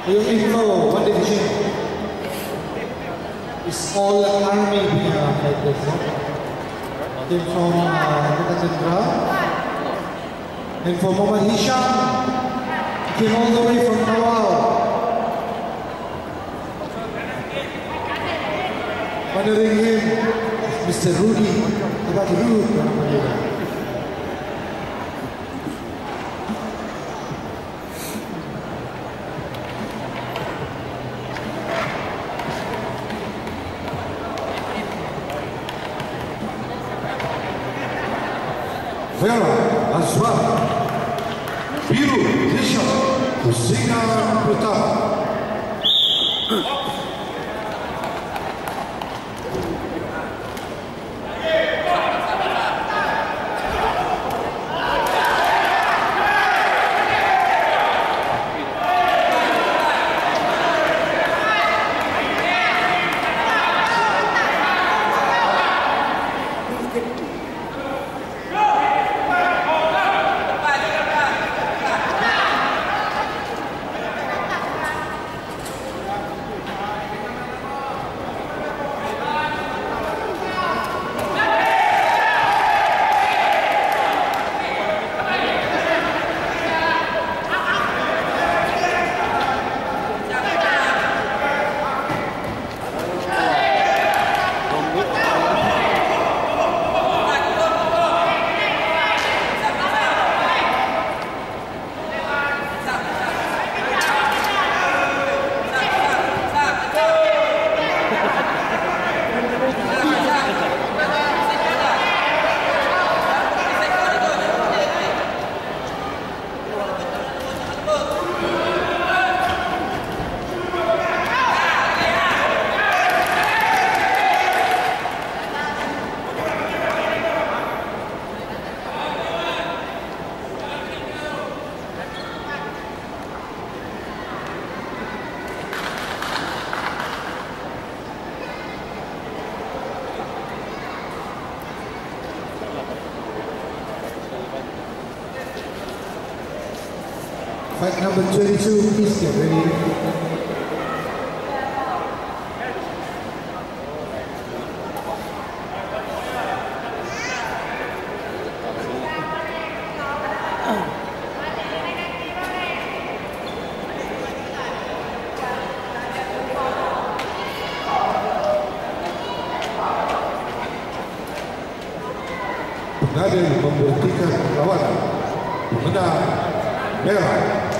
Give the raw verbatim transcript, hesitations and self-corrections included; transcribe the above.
Yung info, one division. It's all army uh, fighters. No? Came from Katandra. And for Muhammad Hisham, came all the way from Nawal. Honoring him, Mister Rudy. About Rudy. Vera Azwar, Biru Nisha, Husina Pratap. Fight number twenty-two, please get ready. Pengadil membuktikan lawan pemenang merah